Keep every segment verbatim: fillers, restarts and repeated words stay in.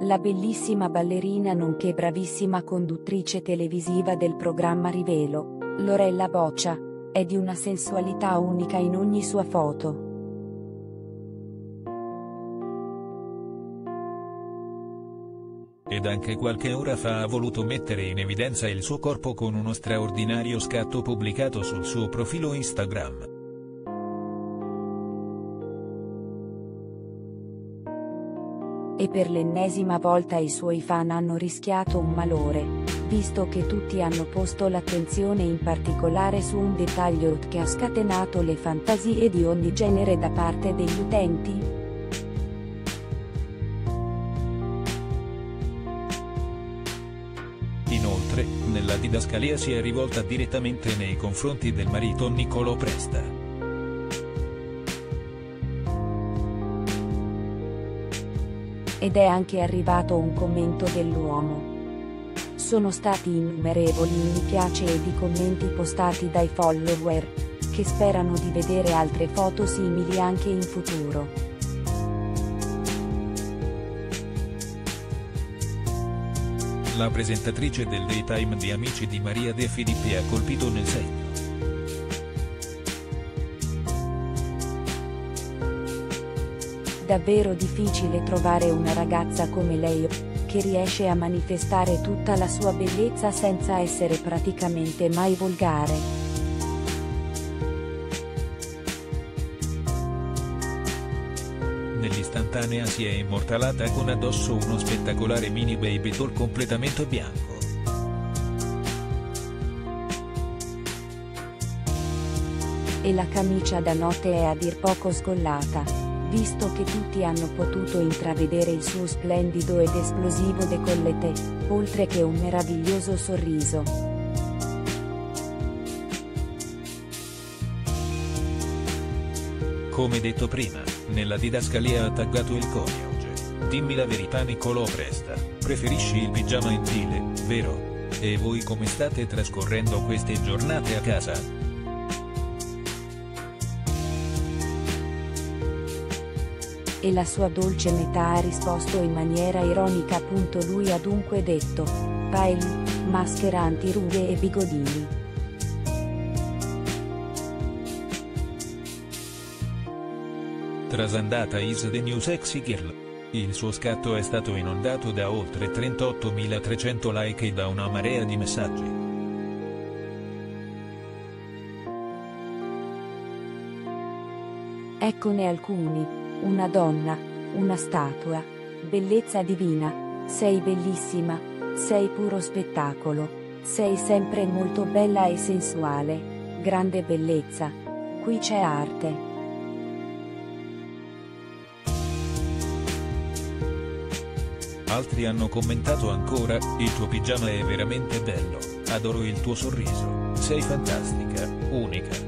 La bellissima ballerina nonché bravissima conduttrice televisiva del programma Rivelo, Lorella Boccia, è di una sensualità unica in ogni sua foto. Ed anche qualche ora fa ha voluto mettere in evidenza il suo corpo con uno straordinario scatto pubblicato sul suo profilo Instagram. E per l'ennesima volta i suoi fan hanno rischiato un malore, visto che tutti hanno posto l'attenzione in particolare su un dettaglio che ha scatenato le fantasie di ogni genere da parte degli utenti. Inoltre, nella didascalia si è rivolta direttamente nei confronti del marito Niccolò Presta. Ed è anche arrivato un commento dell'uomo. Sono stati innumerevoli i mi piace ed i commenti postati dai follower, che sperano di vedere altre foto simili anche in futuro. La presentatrice del Daytime di Amici di Maria De Filippi ha colpito nel segno. Davvero difficile trovare una ragazza come lei, che riesce a manifestare tutta la sua bellezza senza essere praticamente mai volgare. Nell'istantanea si è immortalata con addosso uno spettacolare mini baby doll completamente bianco. E la camicia da notte è a dir poco scollata, visto che tutti hanno potuto intravedere il suo splendido ed esplosivo décolleté, oltre che un meraviglioso sorriso. Come detto prima, nella didascalia ha taggato il coniuge. Dimmi la verità Niccolò Presta, preferisci il pigiama in stile, vero? E voi come state trascorrendo queste giornate a casa? E la sua dolce metà ha risposto in maniera ironica. Lui ha dunque detto: Pile, maschera antirughe e bigodini. Trasandata is the new sexy girl. Il suo scatto è stato inondato da oltre trentottomilatrecento like e da una marea di messaggi. Eccone alcuni. Una donna, una statua, bellezza divina, sei bellissima, sei puro spettacolo, sei sempre molto bella e sensuale, grande bellezza, qui c'è arte. Altri hanno commentato ancora: il tuo pigiama è veramente bello, adoro il tuo sorriso, sei fantastica, unica.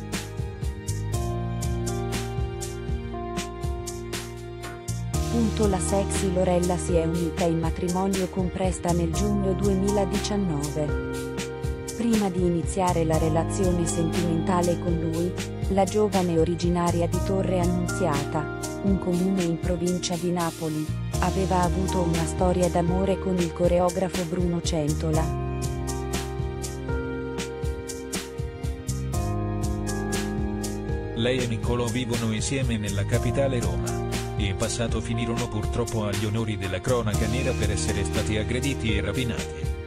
La sexy Lorella si è unita in matrimonio con Presta nel giugno duemiladiciannove. Prima di iniziare la relazione sentimentale con lui, la giovane originaria di Torre Annunziata, un comune in provincia di Napoli, aveva avuto una storia d'amore con il coreografo Bruno Centola. Lei e Niccolò vivono insieme nella capitale Roma. In passato finirono purtroppo agli onori della cronaca nera per essere stati aggrediti e rapinati.